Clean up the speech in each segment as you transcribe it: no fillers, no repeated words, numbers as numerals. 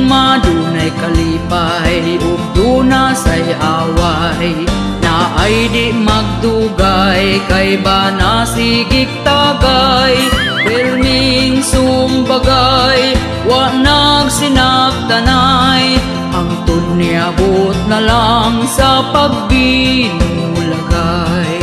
Gugma dunay kalipay ug duna say away, na ay di magdugay kay bana sigig tagay. Perming sumbagay wa nagsinabtanay, hangtod niabot na lang sa pagbinulagay.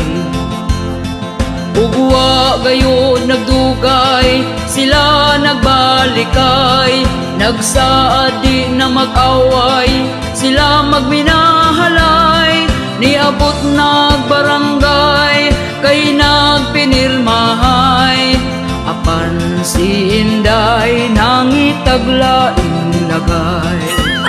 Ugwa gayod nagdugay, sila nagbalikay, nagsaad di na mag-away, sila magminahalay. Niabot nagbarangay, kay nagpinirmahay, apan si Inday nangitaglaing lagay.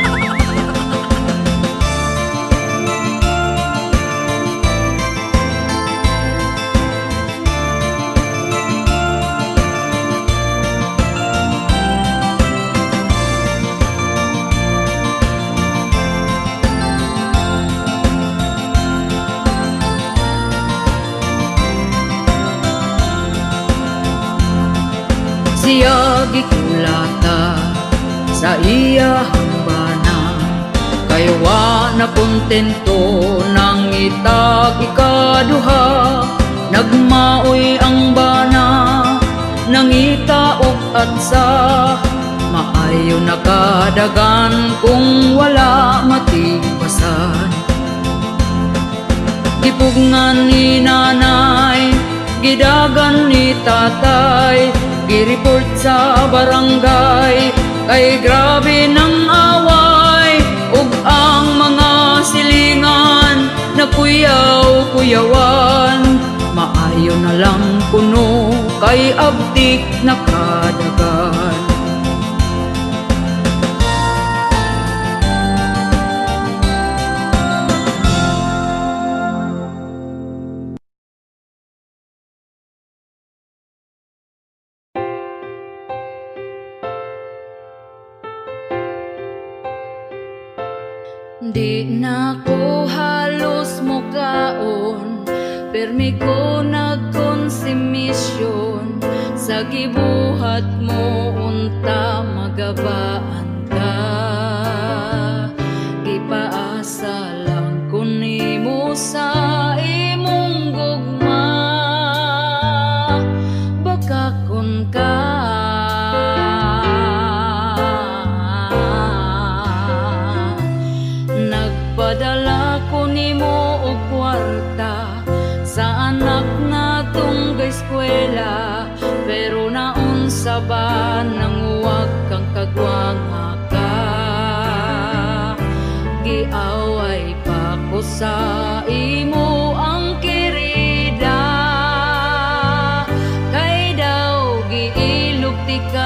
Siya gikulata sa iya hambana, kay wa na kontento nang itag ikaduha. Nagmaoy ang bana, nangita og atsa, maayo nakadagan kung wala matibasan. Gipugngan ni nanay, gidagan ni tatay, gireport sa barangay, kay grabe ng away. Ug ang mga silingan nakuyaw-kuyawan, maayo na lang kuno kay abdik nakadagan. Di na ko halos mukaon, permi ko nagkonsumisyon, sa gibuhat mo unta magabaan ka. Gipaasa lang ko nimo sa imong gugma, baka kun ka padala ko nimo og kwarta sa anak natong eskwela, pero naunsa ba nang huwag kang kagwanga ka? Giaway pa ko sa imo ang kirida, kay daw giilugti ka.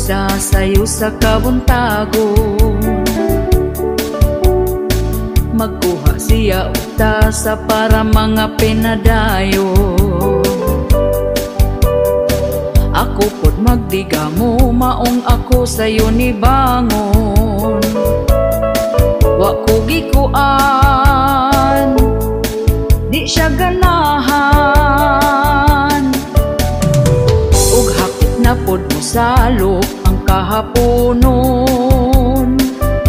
sa sayo sa kabuntagon. Magkuha siya utasa para mga pinadayo. Ako pod magdigamo, maong ako sayo ni bangon. Wa ko gikuan, di siya ganahan. Ug hapit na pod mo salok ang kahaponon.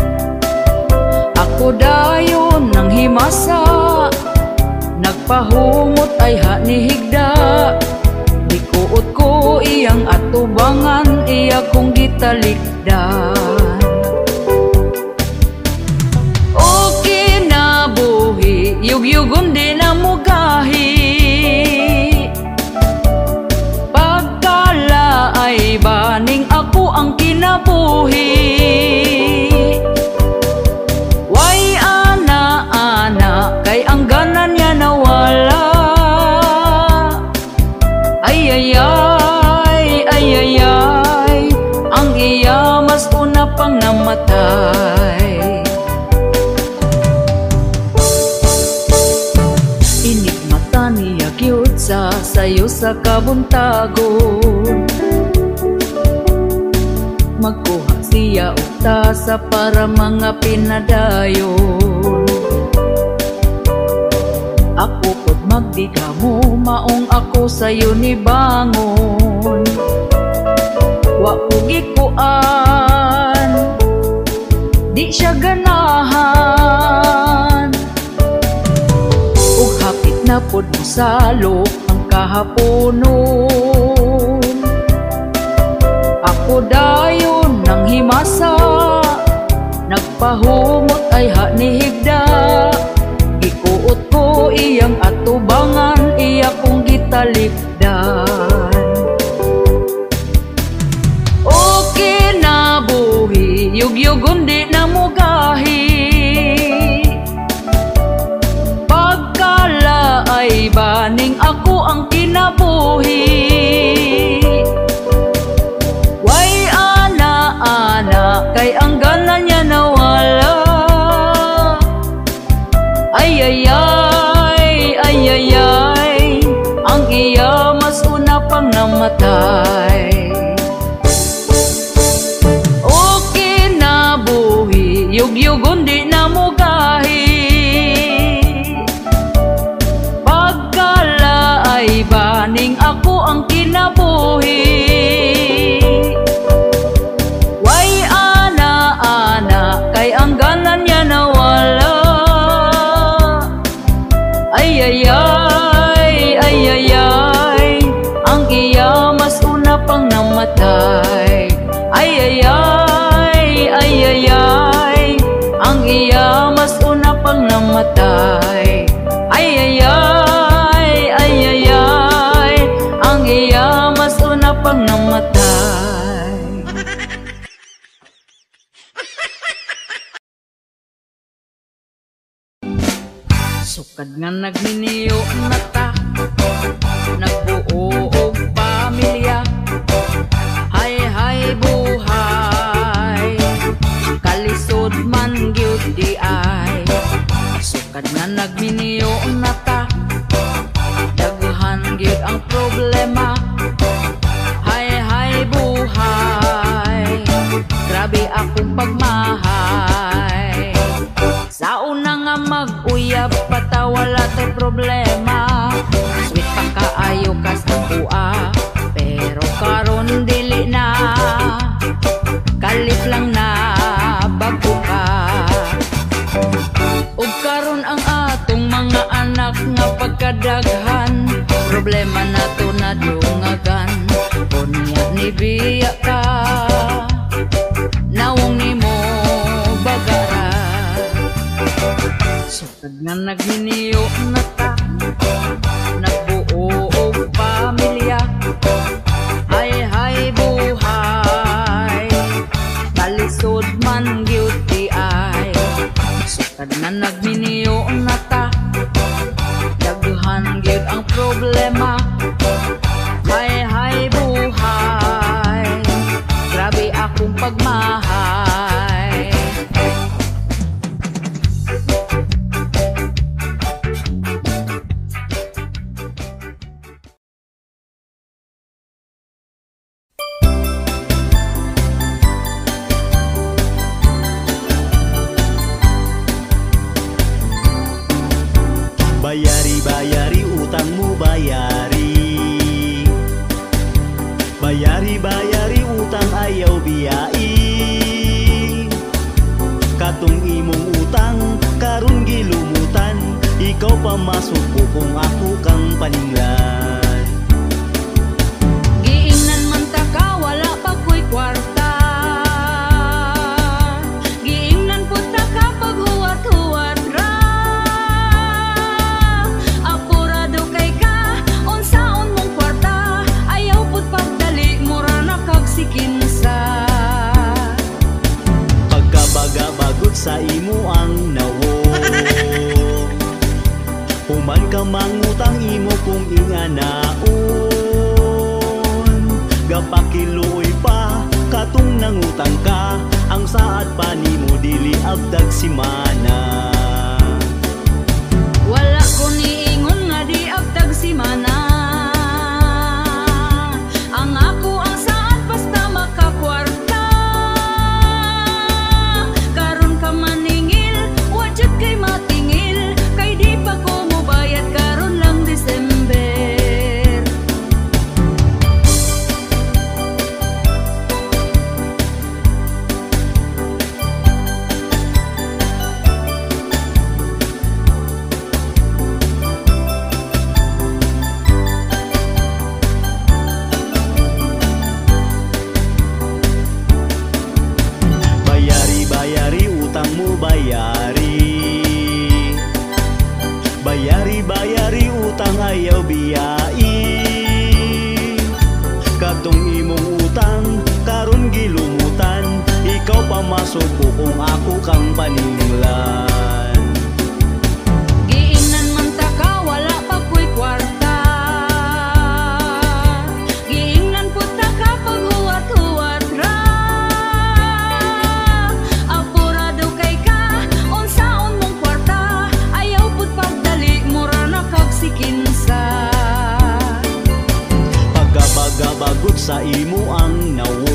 Ako dayon nang himasa, nagpahumot ay hanihigda. Dikuot ko iyang atubangan, iya kong gitalikdan. Okay na buhi, yugyugon di na mugahi. Pagkala ay baning ako ang kinabuhi. Way ana-ana, kay ang ganan niya nawala. Ay, ang iya mas una pang namatay. Inigmata niya gyud sa sayo sa kabuntagon. Magkuha siya utasa para mga pinadayon. Ako pod magdigamo, maong ako sayo ni bangon. Wa ko gikuan, di siya ganahan. Ug hapit na pod mo salok ang kahaponon. Ako dayon nang himasa, nagpahumot ay hanihigda. Gikuot ko iyang atubangan, iya kong gitalikdan. Okay na buhi, yugyugon di na mugahi. Pagkala ay baning ako ang kinabuhi. Way ana-ana, kay ang ganan niya nawala. Ay, ang iya mas una pang namatay. Okay na buhi, yugyugon di na mugahi. Pagkala ay baning ako ang kinabuhi. Way ana-ana, kay ang ganan niya nawala. Ay, ang iya mas una pang namatay. Ay, ang iya mas una pang namatay. Ay, ang iya mas una pang namatay. Sukad nga nagniniyo na ta, nagbuo og pamilya. Hay buhay, kalisod man gyud di ay. Sukad nga nagniniyo na ta, daghan gyud ang problema. Hay buhay, grabe akong pagmahay. Sa una nga mag-uyab patawala tay problema. Sweet pa kaayo kas ang buwa, pero karon dili na. Kalit lang na bago ka. Ug karon ang atong mga anak nga pagkadaghan, problema nato na dungagan. Unya ni biya ka, nawong nimo bagara. Sukad nga nagniniyo na ta, nagbuo og pamilya. Hay buhay, kalisod man gyud di ay. Sukad nga nagniniyo na ta, daghan gyud ang problema. Hay buhay, grabe mahay. Bayari utang mo bayari. Bayari utang ayaw biyai. Katong imong utang karon gilumutan. Ikaw pa masuko kung ako kang paninglan. Giingnan man ta ka wala pa ko'y kwarta. Giingnan pud ta ka pag huwat-huwat ra. Apurado kay ka unsaon mong kwarta. Ayaw pud pagdali mura na kag sikinsa. Pagkabaga-bagot sa imo ang nawo. Human ka mangutang imo kung inganaon. Gapakiluoy pa katong nangutang ka. Ang saad pa nimo dili abdag simana. Wala ko niingon nga di abtag si mana. Ang ako ang saad basta makakwarta. Karon ka maningil, wajud kay matingil. Kay di pa ko mobayad karon lang December. Bayari utang mo bayari. Bayari utang ayaw biyai. Katong imong utang karon gilumutan. Ikaw pa masuko kung ako kang paninglan. Giingnan man ta ka wala pa ko'y kwarta. Giingnan pud ta ka pag huwat-huwat ra. Apurado kay ka unsaon mong kwarta. Ayaw pud pagdali mura na kag sikinsa. Pagkabaga-bagot sa imo ang nawo.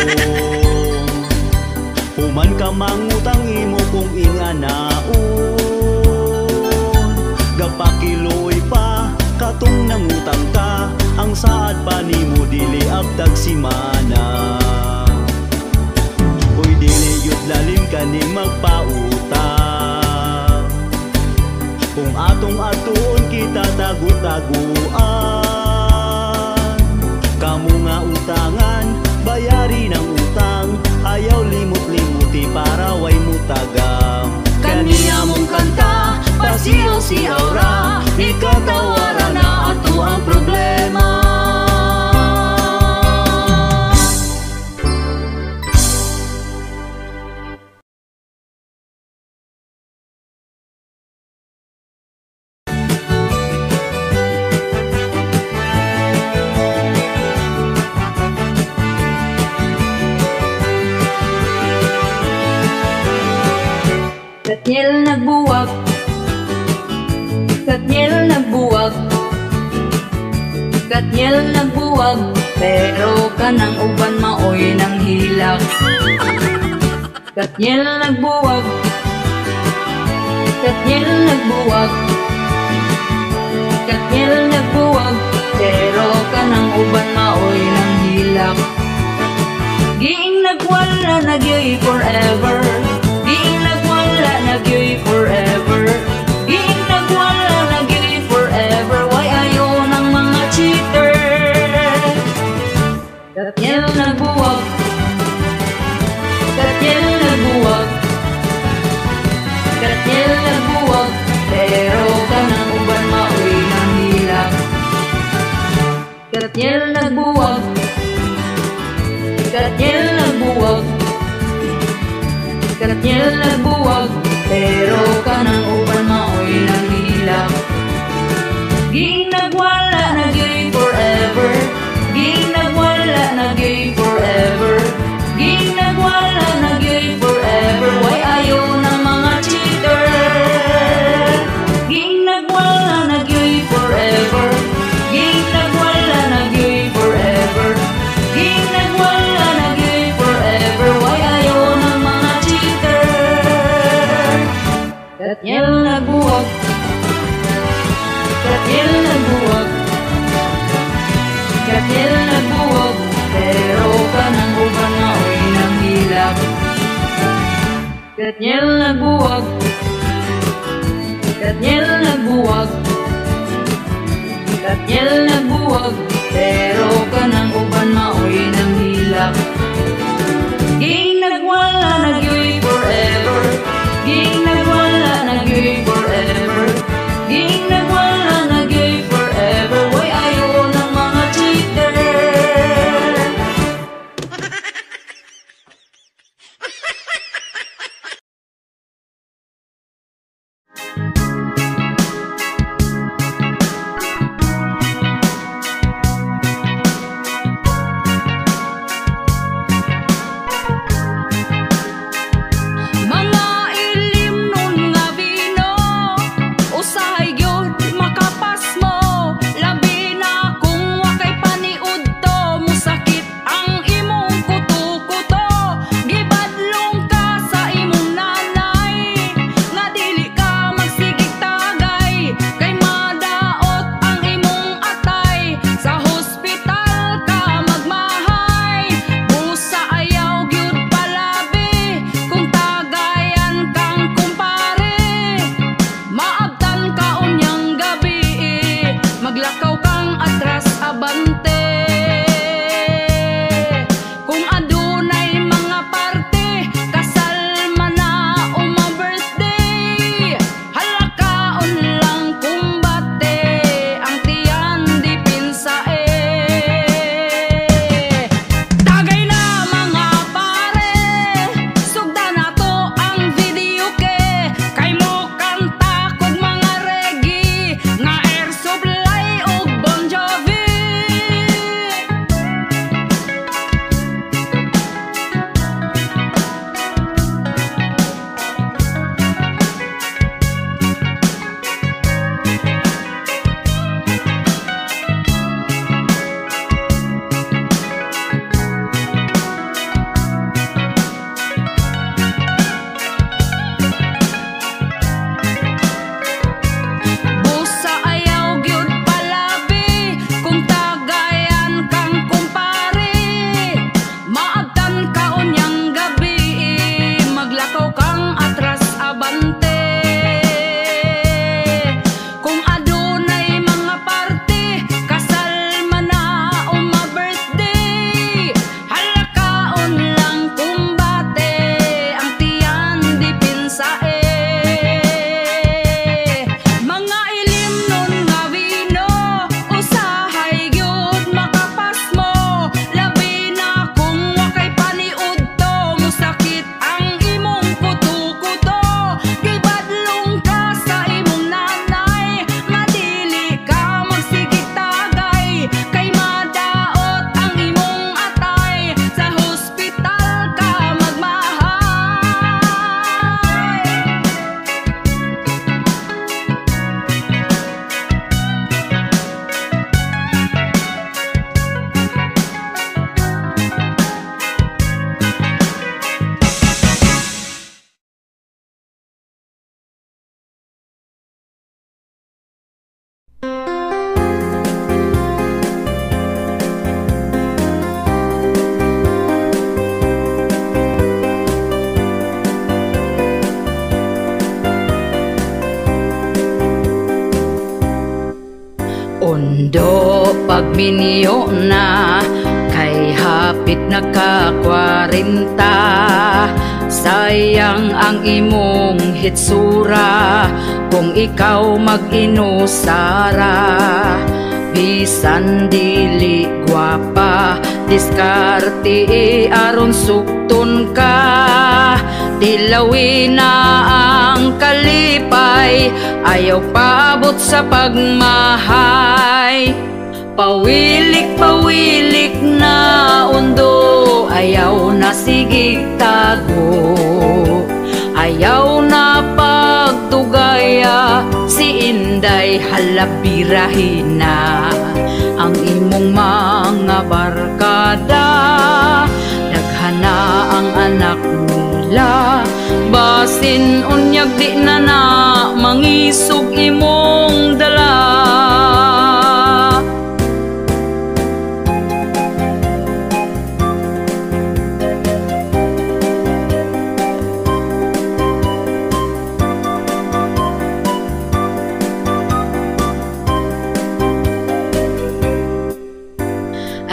Human ka mangutang imo kung inganaon. Gapakiloy pa katong nangutang ka. Ang saad pa nimo dili abdag simana. Uy dili yut lalim ka ni magpautang. Kung atong atuon kita tagu-taguan. Kamu nga utangan, bayari ng utang. Ayaw limot-limuti para way mutagam. Kaniya mong kanta, pasiyaw-siyaw ra. Ikatawaran na ato ang problema. Katniel nagbuwag, Katniel nagbuwag, Katniel nagbuwag, pero kanang uban maoy nang hilak. Katniel nagbuwag, Katniel nagbuwag, Katniel nagbuwag, pero kanang uban maoy nang hilak. Giing nagwala nagyoy forever. Giing nagwala nagyoy forever. Giing nagwala nagyoy forever. Why ayaw ng mga cheater? Katniel nagbuwag, Katniel nagbuwag, Katniel nagbuwag, pero kanang uban maoy nang hilak. Katniel nagbuwag, Katniel nagbuwag, Katniel nagbuwag, pero kanang uban maoy nang hilak. Giing nagwala nagyoy forever. Giing nagwala nagyoy forever. Giing nagwala Katniel nagbuwag, Katniel nagbuwag, Katniel nagbuwag, pero kanang uban maoy nang hilak. Ging nagwala nagyoy forever, ging nagwala nagyoy forever, ging nagwala nagyoy forever. Why ayaw ng mga cheater? Maglakaw kang atras abante. Kung adunay mga parte, kasal man na o ma-birthday, halakaon lang kumbate, ang tiyan di pinsae. Tagay na mga pare, sugda na to ang video ke, kay mo kanta kog mga reggae nga Air Supply og Bon Jovi. Busa ayaw gyud palabi, kung tagayan kang kumpare, maabtan ka unyang gabi, maglakaw kang atras abante. Kung adunay mga parte, kasal man na o ma-birthday, halakaon lang kumbate, ang tiyan di pinsae. Mga ilim nun nga vino, usahay gyud makapas mo, labi na kung wakay paniud to, musakit ang imong kuto-kuto, gibadlong ka sa imong nanay, madili ka magsigig tagay, kay madaot ang imong atay, sa hospital ka magmahay. Ondo pagminyo na, kay hapit na ka 40, sayang ang imong hitsura, kung ikaw mag-inusara. Bisan dili gwapa, diskarte aron sukton ka, dilawin na ang kalipay, ayaw paabot sa pagmahay. Pawilik-pawilik na undo, ayaw na sigig tago, ayaw na pagtugaya, si Inday halabirahin na ang imong mga barkada, daghan na ang anak nila, basin unyag di na na mangisog imong dala.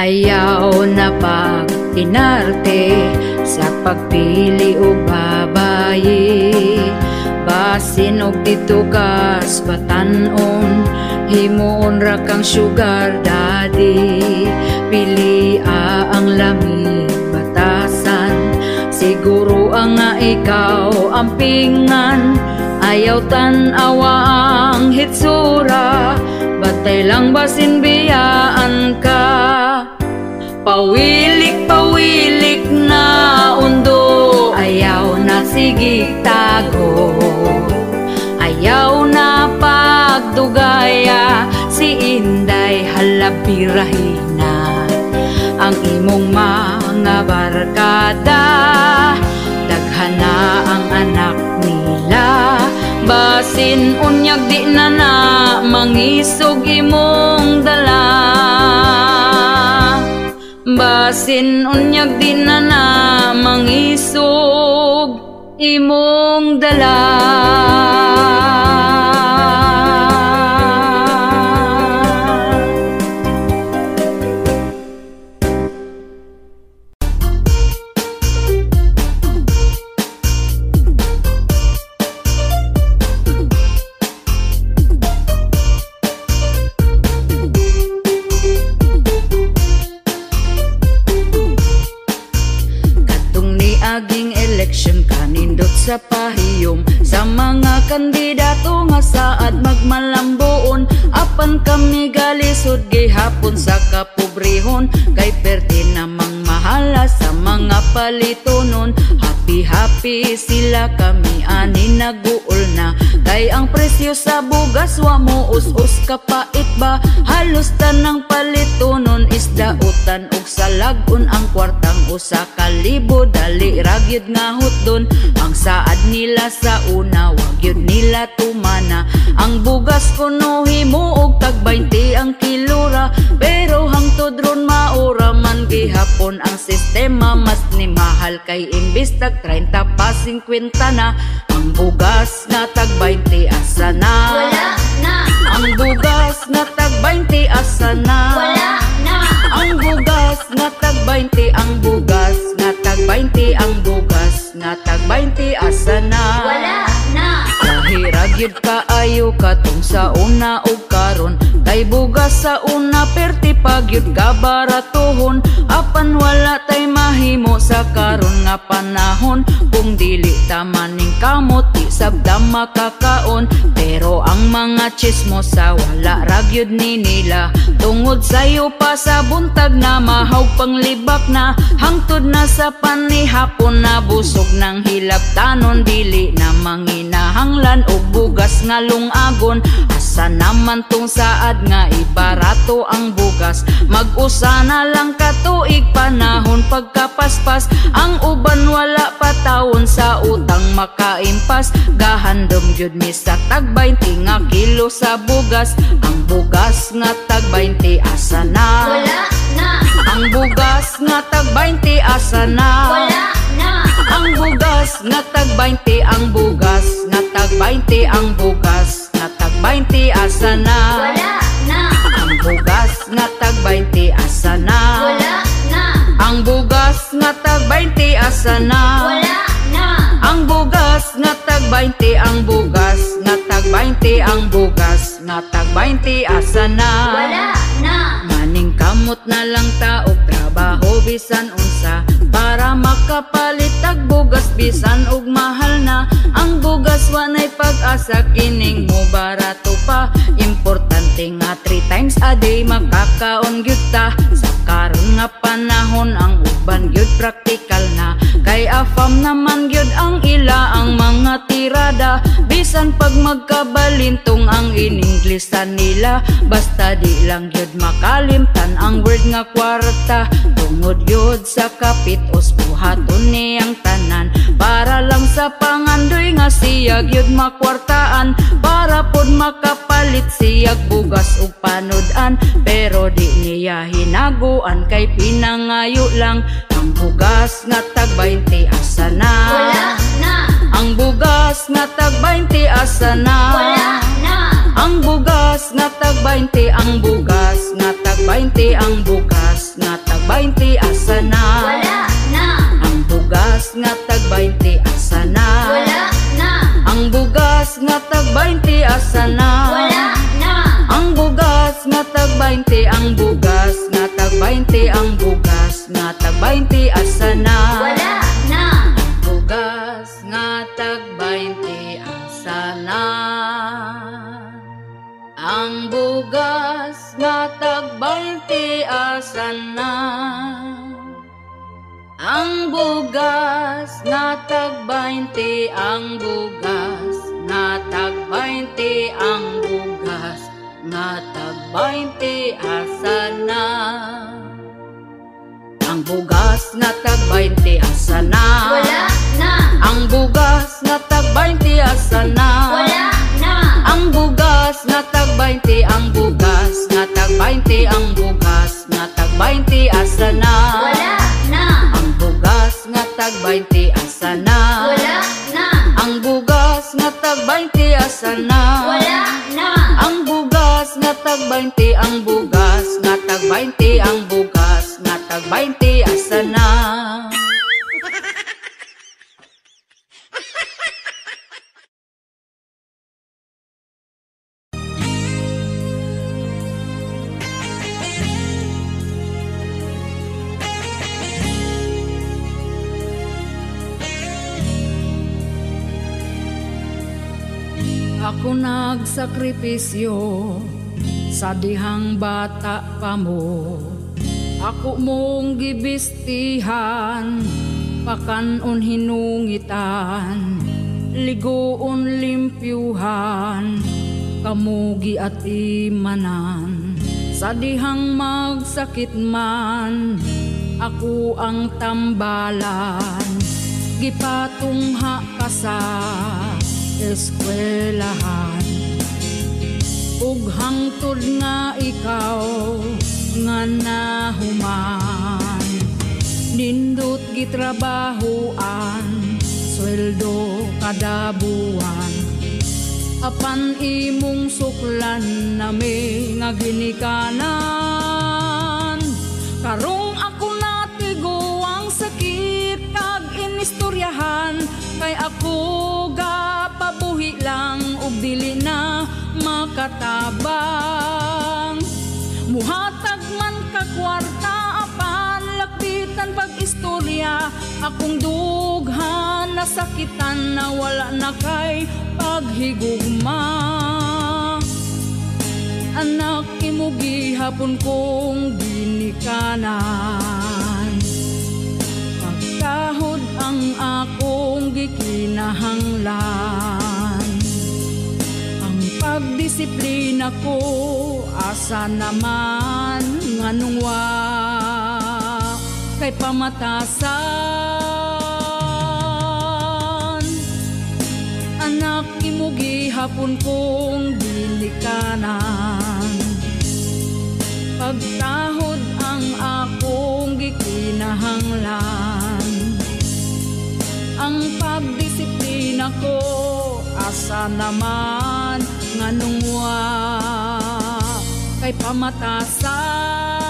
Ayaw na pag-inarte sa pagpili o babayi. Basin og dito kas batanon, himuon ra kang sugar daddy. Pilia ang lamig batasan, siguro ang nga ikaw ang pingan. Ayaw tan-awa ang hitsura, batay lang basin biyaan ka. Pawilik-pawilik na undo, ayaw na sigig tago. Ayaw na pagdugaya, si Inday halabirahina. Ang imong mga barkada, daghan na ang anak nila. Basin unyag di na na mangisog imong dala. Basin unyag di na na mangisog imong dala. Aging eleksyon kanindot sa pahiyom sa mga kandidato nga saad magmalambuon. Apan kami galisod gihapon sa kapobrehon, kay perti namang mahala sa mga palitonon. Happy sila kami ani naguol na, kay ang presyo sa bugas wa mo us-us kapait ba. Halos tanang palitonon isdautan ug salagon ang kwartang usa ka libo. Dali ragyod nga hutdon ang saad nila sa una, wag yun nila tumana. Ang bugas kuno himo og tag 20 ang kilora, pero hangtod ron maura man gihapon ang sistema. Mas ni mahal kay imbis tag 30 pa 50 na. Ang bugas nga tag 20 asa na? Wala na. Ang bugas nga tag 20 asa na? Wala na. Ang bugas nga tag 20, ang bugas nga tag 20, ang bugas nga tag 20 asa na? Wala na. Kahirag yun kaayo katong sa una o karon, kay bugas sa una perti pagyud ka baratohon. Apan wala tay mahimo sa karon nga panahon, kung dili tamaning kamot di sabda makakaon. Pero ang mga chismos sa wala ragyod ni nila, tungod sayo pa sa buntag na mahaw panglibak na. Hangtod na sa panihapon na busog ng hilabtanon, dili na manginahanglan og bugas nga lungagon. Asa naman tong saad nga ibarato ang bugas, mag-usa na lang katuig panahon pagkapaspas. Ang uban wala pa taon sa utang makaimpas, gahandom gyud mi sa tag 20 nga kilo sa bugas. Ang bugas nga tag 20 asa na? Wala na. Ang bugas nga tag 20 asa na? Wala na. Ang bugas nga tag 20, ang bugas nga tag 20, ang bugas nga tag 20 asa na? Wala na. Ang bugas nga tag 20 asa na? Wala na. Ang bugas nga tag 20 asa na? Wala na. Ang bugas nga tag 20, ang bugas nga tag 20, ang bugas nga tag 20 asa na? Wala na. Maning kamot na lang taog trabaho bisan unsa, para makapalit tag bugas bisan og mahal na. Ang bugas wanay pag-asa kining mo barato pa, importante nga 3 times a day makakaon gyud ta. Sa karon nga panahon ang uban gyud praktikal na, kay afam naman gyud ang ila ang mga tirada. Bisan pag magkabalintong ang ininglesan nila, basta di lang gyud makalimtan ang word nga kwarta. Tungod gyud sa kapitos buhaton niyang tanan, para lang sa pangandoy nga siya gyud makwartaan, para pod makapalit siyag bugas ug panodan. Pero di niya hinaguan kay pinangayo lang. Ang bugas nga tag 20 asa na? Wala na. Ang bugas nga tag 20 asa na? Wala na. Ang bugas nga tag 20, ang bugas nga tag 20, ang bugas nga tag tag-20 asa na? Wala na. Ang bugas nga tag-20 asa na? Wala na. Ang bugas nga tag-20 asa na? Wala na. Ang bugas nga tag-20, ang bugas nga tag-20, ang bugas nga tag-20 asa na? Wala na. Bugas nga tag-20 asa na? Ang bugas nga tag-20 asa na? Ang bugas nga tag-20, ang bugas nga tag-20, ang bugas nga tag-20 asa na? Ang bugas nga tag-20 asa na? Wala na. Ang bugas nga tag-20 asa na? Wala na. Ang bugas nga tag-20, ang bugas nga tag-20, ang bugas nga tag-20 asa na? Wala na. Ang bugas nga tag-20 asa na? Wala na. Ang bugas nga tag-20 asa na? Wala na. Ang bugas nga tag-20, ang bugas nga tag-20, ang bugas nga tag-20 asa na? Ako nagsakripisyo sa dihang bata pa mo. Ako mong gibistihan, pakanon hinungitan, ligoon limpyuhan, kamugi at imanan. Sa dihang magsakit man, ako ang tambalan, gipatungha ka sa eskwelahan. Ug hangtod nga ikaw nga nahuman, nindot gitrabahoan, sweldo kada buwan. Apan imong suklan nami nga ginikanan. Karong ako natigo ang sakit kag inistoryahan, kay ako pabuhi lang ug dili na makatabang. Muhatag man ka kwarta apan lakbitan pag-istorya, akong dughan nasakitan na wala na kay paghigugma. Anak imo gihapon kong ginikanan, pagkahod ang akong gikinahanglan. Ang pagdisiplina ko asa naman nganong wa kay pamatasan. Anak imo gihapon kong ginikanan, pagkahod ang akong gikinahanglan. Ang pagdisiplina ko asa naman nganong wa kay pamatasan.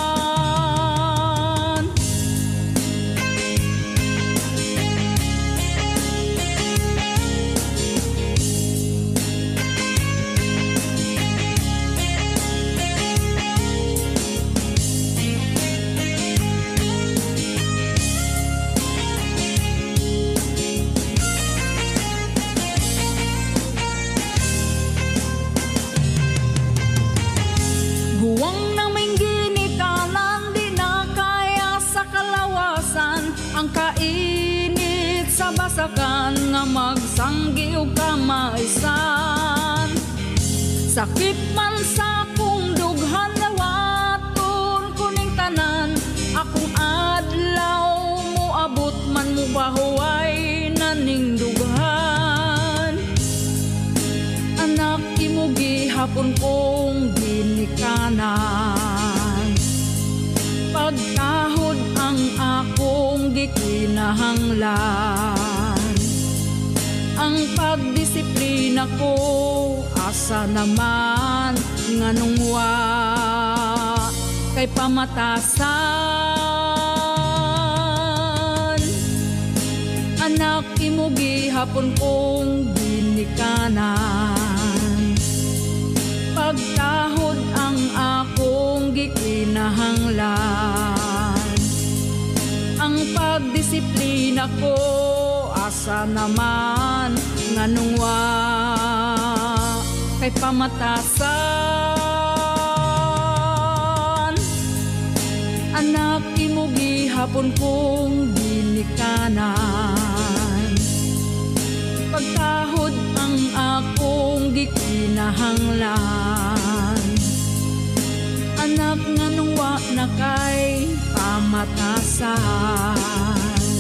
Guwang naming ginikanan, di na kaya sa kalawasan, ang kainit sa basakan nga magsanggi ug kamaisan. Sakit man sa kong dughan, lawaton kuning tanan, akong adlaw mo abot man mo bahuay naning dughan. Anak imo gihapon kong ginikanan, pagkahod ang akong gikinahanglan. Ang pagdisiplina ko asa naman nganong wa kay pamatasan. Anak imugi hapon kong ginikanan, pagtahod ang akong gikinahanglan. Ang pagdisiplina ko asa naman nganong wa kay pamatasan. Anak imugi hapon kong ginikanan, pagtahod ang akong gikinahanglan. Anak nganong wa na kay pamatasan.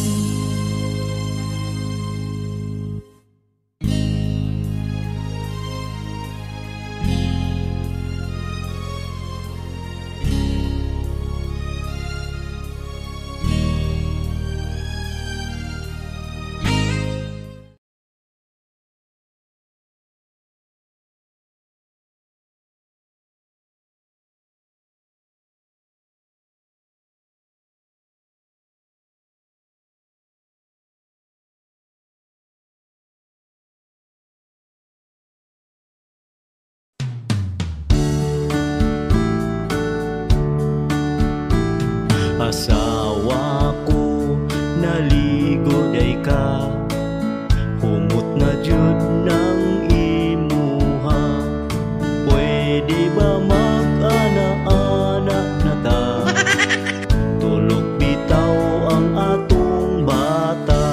Asawa ko naligo day ka, humot na jud ng imuha. Pwede ba mag-ana-ana na ta? Tulog bitaw ang atong bata.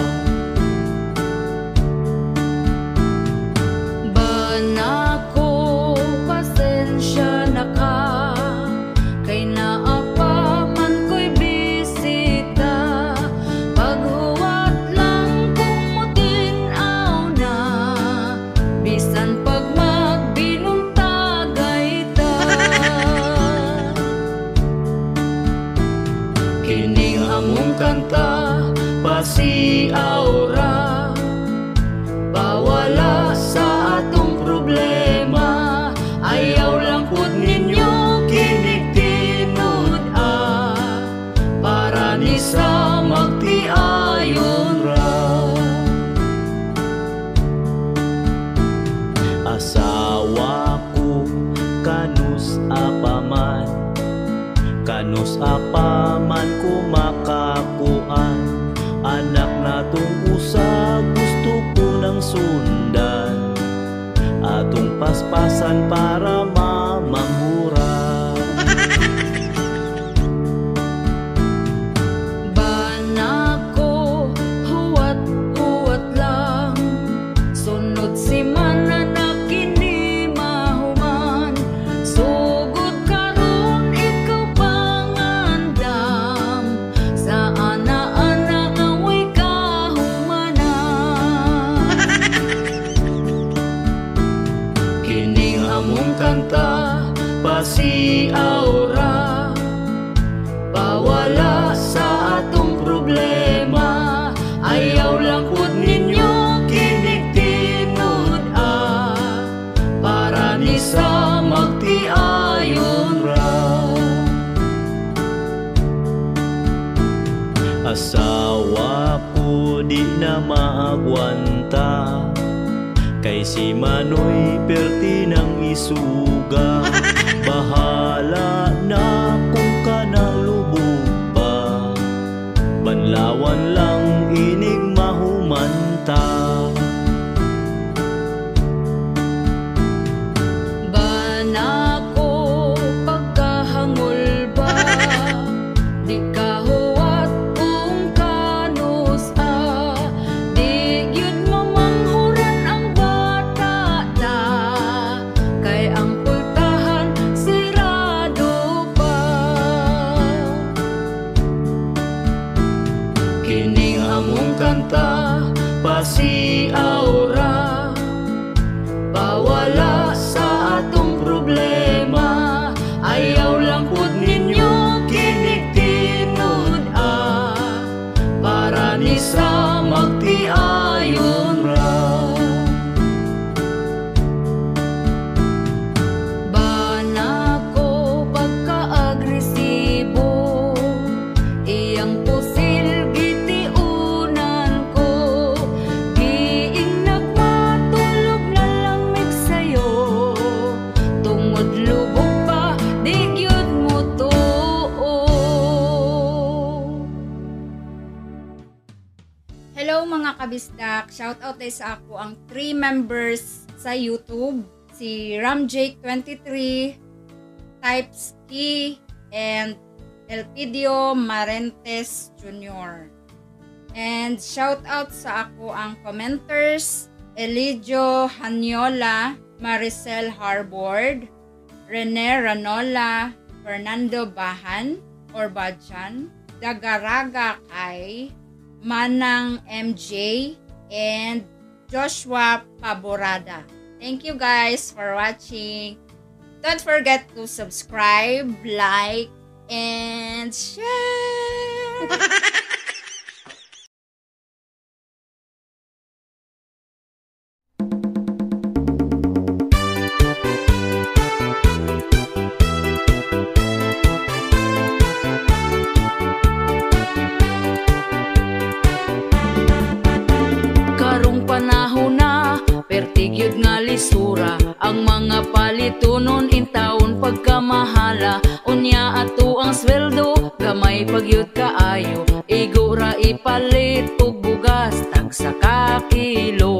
Banako, pasensya na ka, kay naapa man ko'y bisita. Paghuwat lang kung mutinaw na, bisan pag magbinuntagay ta. Kining among kanta pasiaura, bawala sa atong problema. Ayaw lang pud ninyo kinig-tinud para ni sa magtiayon ra. Asawa ko kanus apaman, kanus apaman kumakakuan. Anak natong usa gusto ko nang sundan, atong paspasan para mamangura. Banako, huwat-huwat lang, sunod si mana na kini mahuman. Sugod karon ikaw pangandam, sa ana-ana ngaway kahumanan. Kining among kanta pasiaura, bawala sa atong problema. Ayaw lang pud ninyo kinig-tinud para ni sa magtiayon ra. Asawa ko di na maagwanta, kay si Manoy perti ng isuga. Bahala na kung kanang lubog pa, banlawan lang inig mahumanta. Banako, pagkahangol ba, di ka huwat kung kanus di gyud mamanghuran ang bata ta, kay ang pultahan sirado pa. Kining among kanta pasiaura, bawala sa atong problema. Ayaw lang pud ninyo kinig-tinud para ni sa magtiayon ra. Banako, pagka-agresibo, iyang pusil gitiunan ko. Dak. Shout out din sa ako ang 3 members sa YouTube. Si Ramjake23, Typeski, and Elpidio Marentes Jr. And shout out sa ako ang commenters, Elijo Hanyola, Maricel Harbord, Rene Ranola, Fernando Bahan or Badjan, Dagaraga Kai, Manang MJ, and Joshua Paborada. Thank you guys for watching. Don't forget to subscribe, like, and share. Karong panahon na pertigyod nga lisura, ang mga palitunon in taon pagkamahala. Unya ato ang sweldo gamay pagyud kaayo, igo ra ipalit og bugas tagsa ka kilo.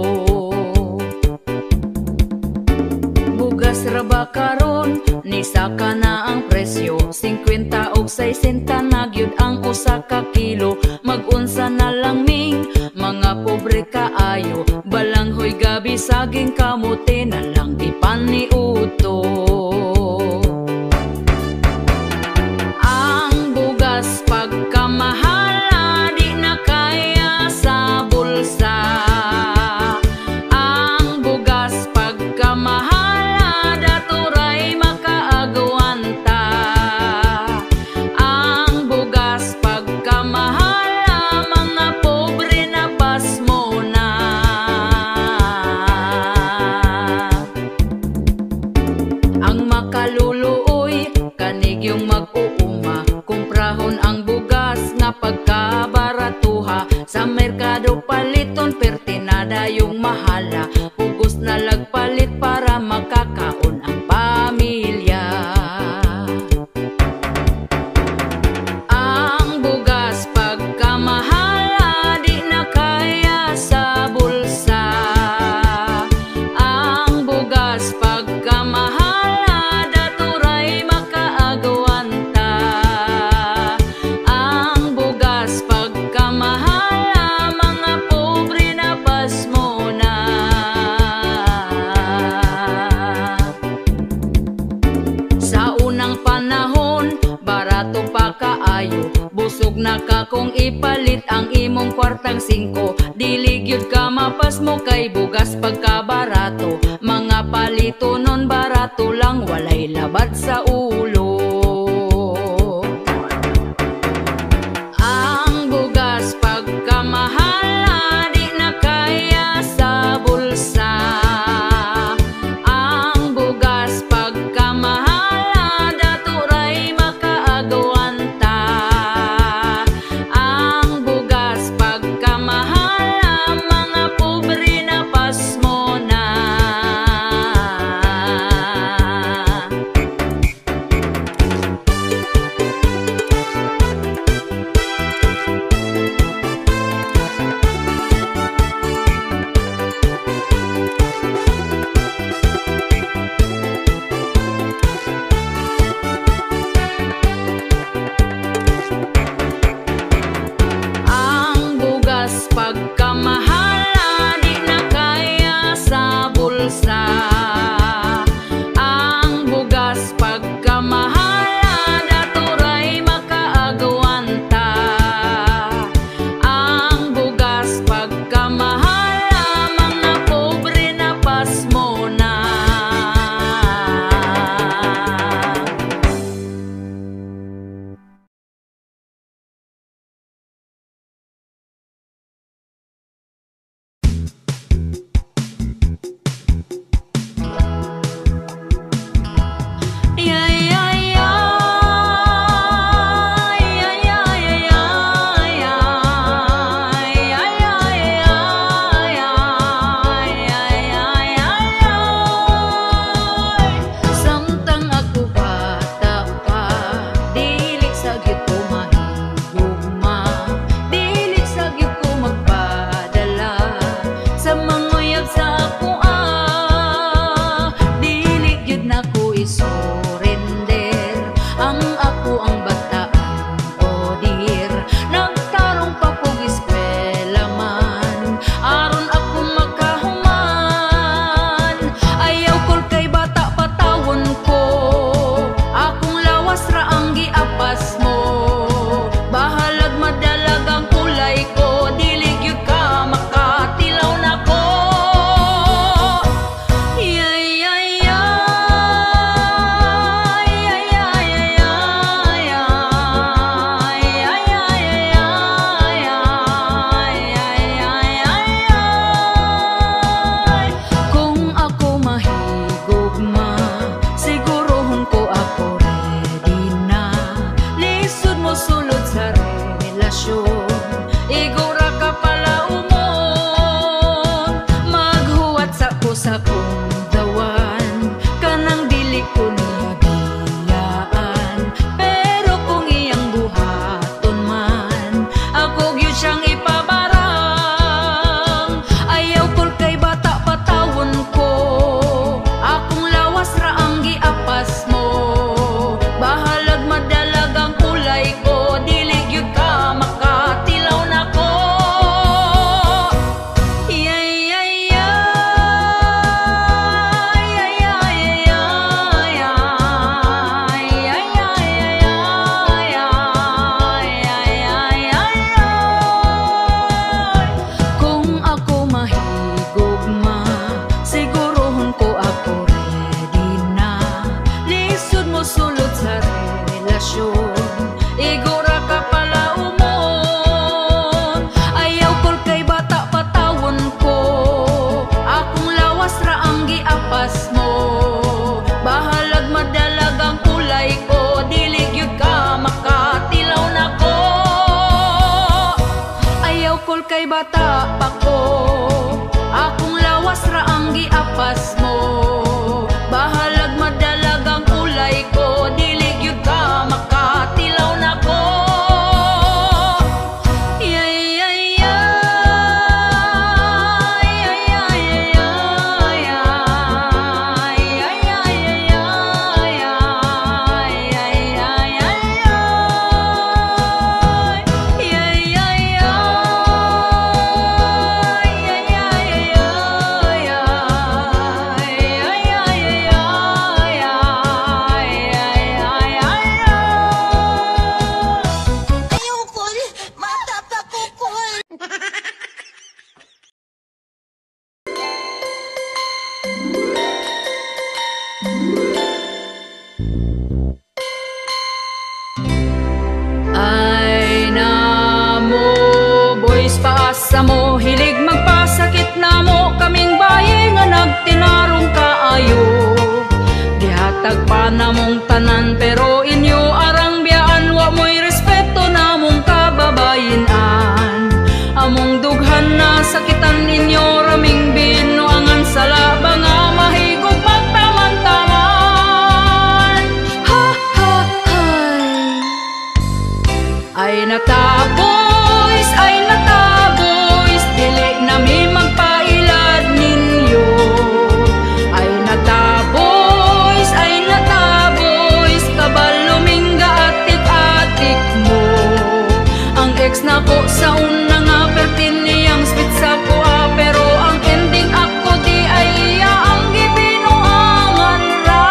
Bugas ra ba karon ni saka na ang presyo, 50 og 60 na gyud ang usa ka kilo. Mag-unsa na lang ming mga pobre kaayo, balanghoy gabi saging kamote na lang ipaniuto. Ang bugas pagkamahala di na kaya sa bulsa. Ang bugas pagkamahala daturay makaagawanta. Ang bugas pagkamahala mga pobre na pasmo na. Ang makaluluoy kanig yung mag-uuma, kumprahon ang bugas nga pagkabaratuha. Sa merkado paliton pertinada yung mahala, pugos na lagpalit para makakaon ang pamilya. Ang bugas pagkamahala di na kaya sa bulsa. Ang bugas pagkamahala daturay makaagawanta. Ang bugas pagkamahala mga pobre na pasmo na. Sa unang panahon barato pa kaayo, busog na ka kung ipalit ang imong kwartang 5. Diligyod ka mapasmo kay bugas pagkabarato. Mga palito nun barato lang, walay labad sa ulo. Ang bugas pagkamahala di na kaya sa bulsa. Ang bugas pagkamahala daturay makaagawanta. Ang bugas pagkamahala mga pobre na pasmo na. sa kong dawan, kanang dili ko niya gilaan. Pero kung iyang buhaton man, ako gyud siyang ipabarang. Ayaw kol kay bata patawon ko, akong lawas ra ang giapas mo. Bahalag madalag ang kulay ko, dili gyud ka makatilaw nako. Kung ako mahigugma, sigurohon ko ako ready na. Lisod mo sulod sa relasyon, igura ka pala umon. Ayaw kol kay bata patawon ko, akong lawas ra ang giapas mo. Bahalag madalag ang kulay ko, dili gyud ka makatilaw nako. Ayaw kol kay bata pa ko, akong lawas ra ang giapas mo. Bahalag madalag ang kulay ko, dili gyud ka makatilaw nako. Ay namo, boys paasa mo, hilig magpasakit na mo. Kaming bayi nga nagtinarong kaayo, dihatag pa namong tanan, pero inyo arang biyaan. Wa mo'y respeto namong kababayinan. Among dughan na sakitan ninyo, raming binuangan sa labang nga mahigog magtaman-taman. Ha ha hay. Ay nataboys, dili nami magpailad ninyo. Ay nataboys, kabalumingga atik-atik mo. Ang ex na ko sa una nga pertin niyang spit sa kuha, pero ang ending ako di ay iya ang gibinuangan ra.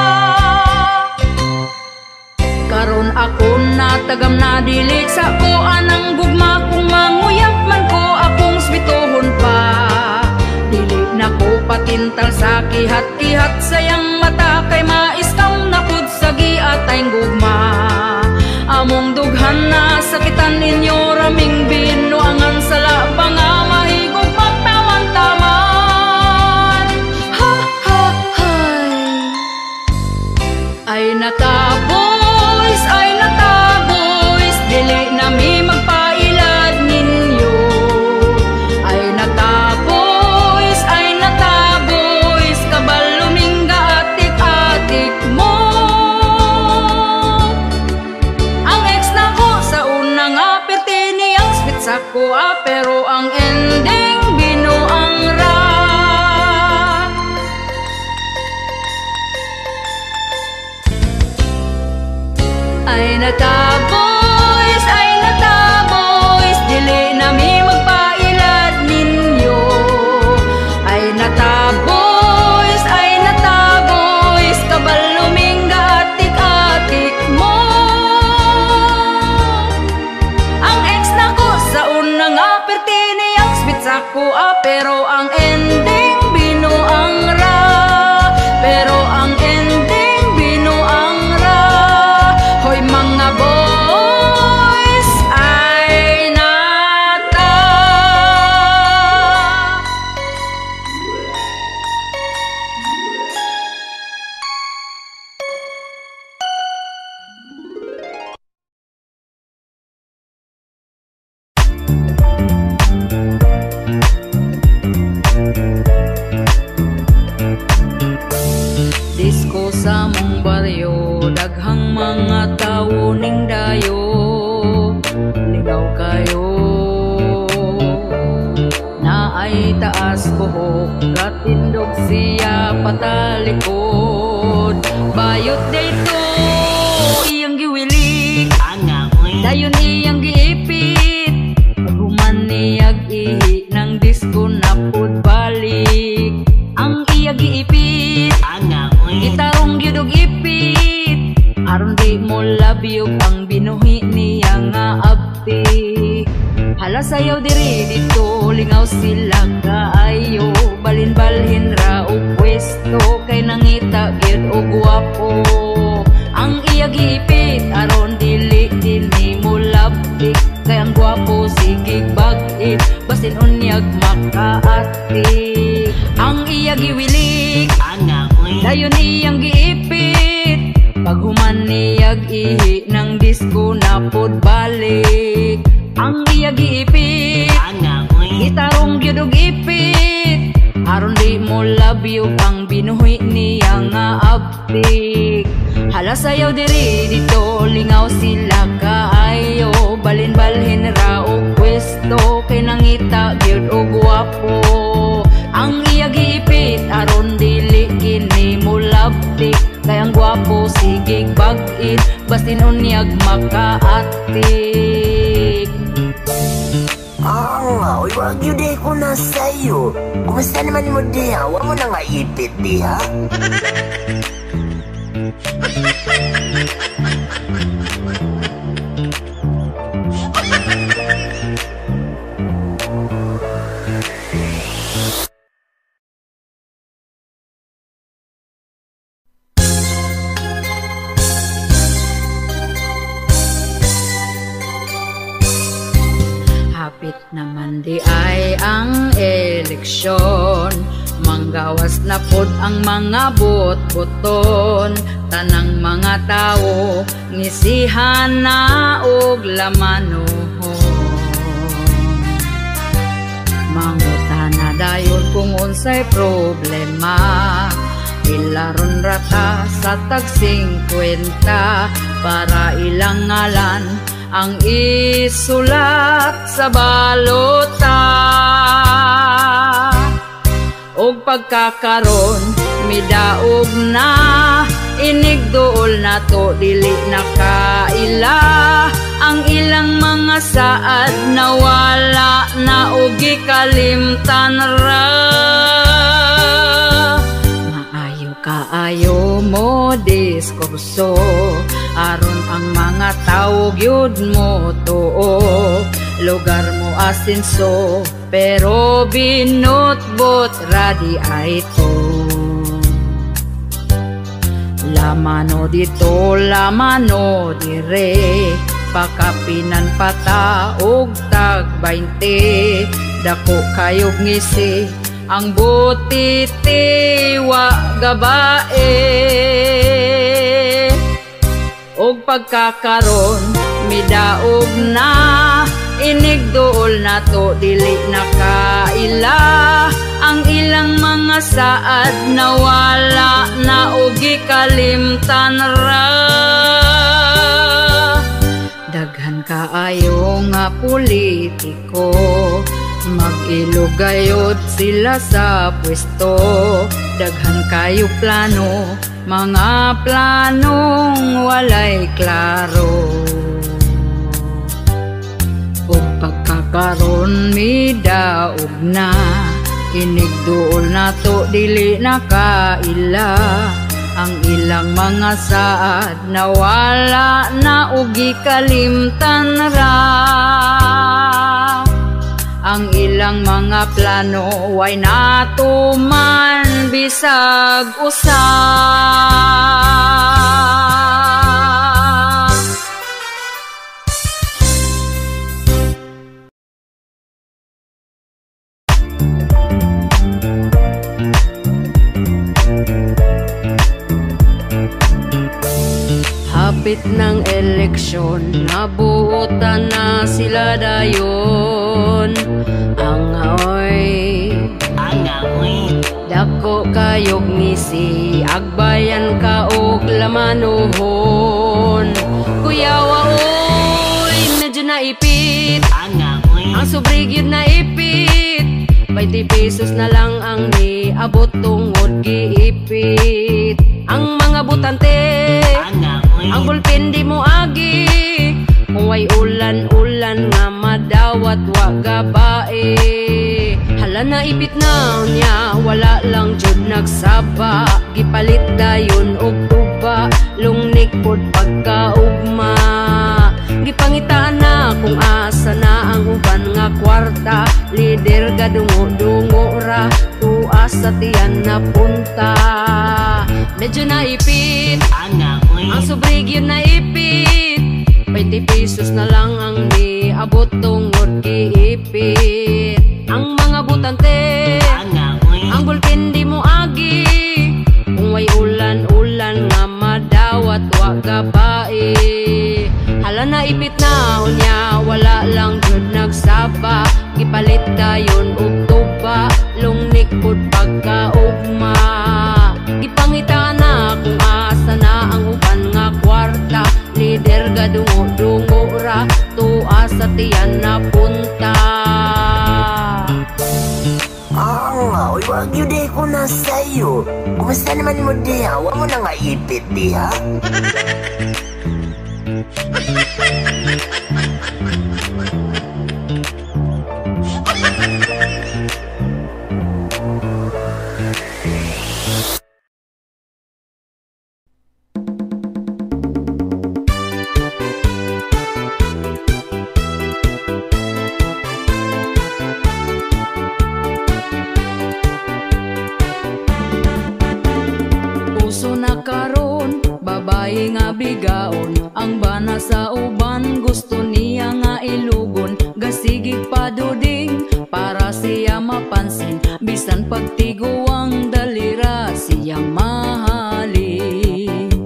Karon ako natagam na dili sa ko anang gugma, kung manguyap man ko akong spitohon pa. Dili na ko patintal sa kihat-kihat sayang mata, kay maiskam na pud sa giatayng gugma. Among dughan na sakitan ninyo, raming binuangan sa labang nga mahigog magtaman-taman. Ha ha hay. Ay nataboys, dili nami magpailad ninyo. Ay nataboys, kabalumingga atik-atik mo. Ang ex na ko sa una nga perti niyang spit sa kuha, pero ang ending binuang ra. Ay nataboys, dili nami magpailad ninyo. Ay nataboys, kabalumingga atik-atik mo. Ang ex na ko sa una nga perti niyang spit sa kuha, pero ang ending binuang ra. Pero ang ending binuang ra. Hoy mga boys, ay nata. lawas buhok, katindog siya patalikod. Bayot dayto iyang giwilik, dayon iyang giipit. Human niyag ihi ng disco napod balik. Ang iyang giipit, gitarong gyud og ipit. Aron di mo labyog ang binuhi niya nga abtik. Hala sayaw diri dito, lingaw sila kaayo. Balin-balhin ra og pwesto, kay nangita gyud og gwapo. Ang iya giipit, aron dili dinhi mo labtik. Kay ang gwapo sigig bag-it, basin unyag makaatik. Ang iya giwilik, dayon iyang giipit. Paghuman niyag ihi ng disco napod balik. Ang iya giipit, gitarong gyud og ipit. Aron di mo labyog ang binuhi niya nga abtik. Hala sayaw diri dito, lingaw sila kaayo. Balin-balhin ra og pwesto, kay nangita gyud og gwapo. Ang iya giipit, aron dili kini mo labtik. Kay ang gwapo sigig bag-it, basin unyag makaatik. Uy, wag yun di ko na sa'yo. Kumusta naman mo diha? Huwag mo na nga ipit diha. Hapit naman di ay ang eleksyon, manggawas na pod ang mga bot-boton. Tanang mga tao ngisihan na og lamanon. Mangutana dayon kung unsay problema, ilaron rata sa tag 50 para ilang ngalan ang isulat sa balota. Og pagkakaron midaog na, inigduol na to dili nakaila. Ang ilang mga saad nawala na og gikalimtan ra. Kaayo mo diskurso, aron ang mga tao gyud mo tuo. Lugar mo asinso, pero binutbot radi ay to. Lamano dito, lamano dire, pakapinan pata og tag 20. Dako kayog ngisi, ang butiti wa gabae. Og pagkakaron midaog na, inigduol na to dili nakaila. Ang ilang mga saad nawala na og gikalimtan ra. Daghan kaayo nga politiko, mag-ilugayod sila sa pwesto. Daghan kayo plano, mga planong walay klaro. O pagkakaroon midaog na, inigduol na to dili nakaila. Ang ilang mga saad nawala na og gikalimtan ra. Ang ilang mga plano way natuman bisag usa. Hapit ng eleksyon, nabuotan na sila dayon. Angaoy, dako kayog ngisi, agbayan ka og lamanuhon. Kuyawa oy, medyo naipit, ang sobrigid naipit. 20 pesos na lang ang niabot tungod giipit. Ang mga butante, ang bulpin di mo agi. Kung way ulan-ulan nga madawat wa gabae. Hala na ipit na niya, wala lang jud nagsaba. Gipalit dayon og tuba, lungnik pod pagkaugma. Gipangitaan na kung asa na ang uban nga kwarta. Lider gadungo-dungo ra, tuas sa tiyan na punta. Medyo naipit, ang sobrigyo naipit. 20 pesos na lang ang niabot tungod giipit. Ang mga butante, ang bulpin di mo agi. Kung way ulan-ulan nga madawat wa gabae. Hala na ipit na unya, wala lang jud nagsaba. Gipalit dayon og tuba, lungnik pod pagkaugma. Gipangita na kung asa na ang uban nga kwarta. Lider gadungo-dungo ra, tuas sa tiyan na punta. Uy, wag yun di ko na sa'yo. Kumusta naman mo diha? Huwag mo na nga ipit diha. Babae nga bigaon, ang bana sa uban gusto niya nga ilugon. Gasigig paduding para siya mapansin, bisan pagtiguang dalira siya mahalin.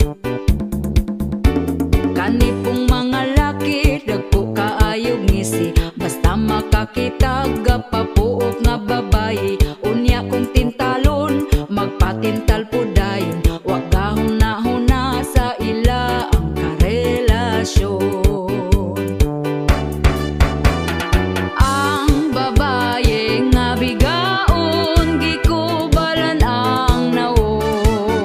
Kanipong mga laki dagpo kaayog ngisi, basta makakita gapapuok nga babae. Unya kong tintalon, magpatintal po dayon, wag gahon na sa ila ang karelasyon. Ang babae nga bigaon, gikubalan ang naon.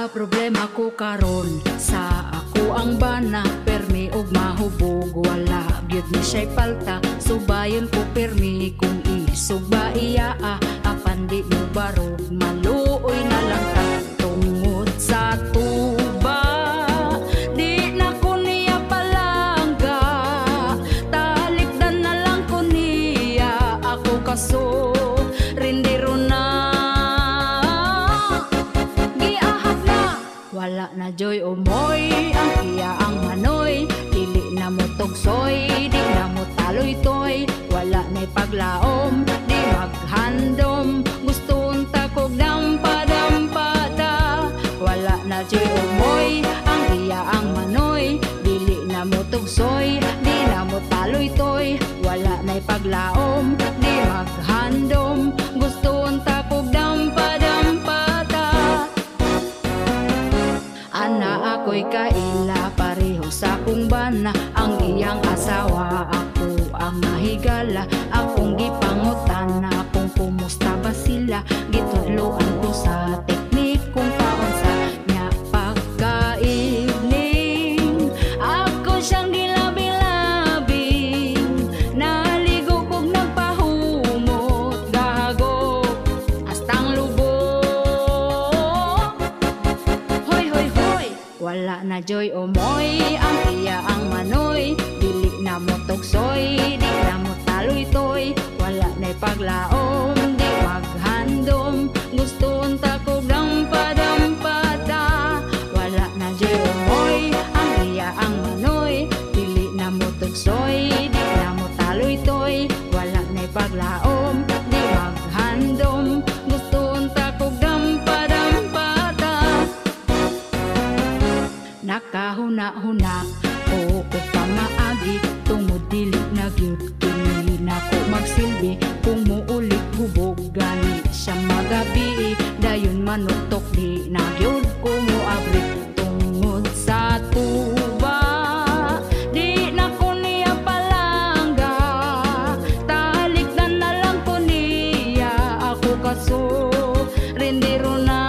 Problema ko karon sa ako ang bana, permi og mahubog wala gyud ni siya'y palta. Subayon ko permi kung isugba iya apan di mo barog maluoy na lang ta. Tungod sa tuba di na ko niya palangga, talikdan na lang ko niya ako kaso rindero na. Wala na joy umoy, ang iya ang manoy, dili na mo tugsoy, di na mo taloy-toy. Wala na'y paglaom, di maghandom, gusto unta kog dampa-dampada. Wala na joy umoy, ang iya ang manoy, dili na mo tugsoy, di na mo taloy-toy. Wala na'y paglaom, di maghandom, gusto unta kog dampa-dampada. Ana ako'y kaila, pareho sa kong bana, ang iyang asawa, ako ang mahigala. Akong gipangutana kung kumusta ba sila, gitudloan ko sa teknik kung paon sa niya pagkaigling. Ako siyang gilabi-labing, naligo kog nagpahumot, gago astang lubog. Wala na joy umoy, ang iya ang manoy, dili na mo tugsoy, di na mo taloy-toy. Wala na'y paglaom, di maghandom, gusto unta kog dampa-dampada. Wala na joy umoy, ang iya ang manoy, dili na mo tugsoy, di na mo taloy-toy. Wala na'y paglaom, di maghandom, gusto unta kog dampa-dampada. Nakahuna-huna ko pamaagi, tungod dili na gyud kini nako magsilbi. Kung muulit hubog gani siya magabi, dayon manutok di na gyud ko moabri. Tungod sa tuba di na ko niya palangga, talikdan na lang ko niya ako kaso rindero na.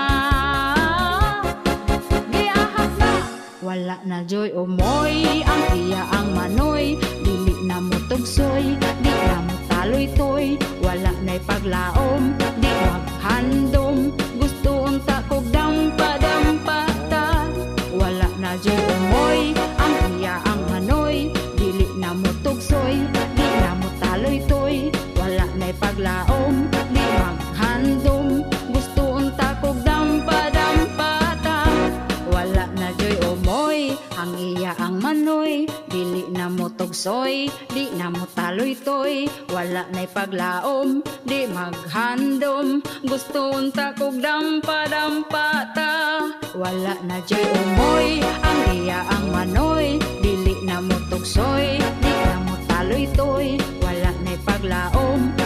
Wala na joy umoy, ang iya ang manoy, dili na mo tugsoy, di na mo taloy-toy. Wala na'y paglaom, di maghandom, gusto unta kog dampa-dampata. Wala na joy umoy, ang iya ang manoy, dili na mo tugsoy, di na mo taloy-toy. Wala na'y paglaom, di maghandom, gusto unta kog dampa-dampata. Wala na joy umoy, ang iya ang manoy, dili na mo tugsoy, di na mo taloy-toy. Wala na'y paglaom, di maghandom, gusto unta kog dampa-dampata. Wala na joy umoy, ang iya ang manoy, dili na mo tugsoy, di na mo taloy-toy. Wala na'y paglaom,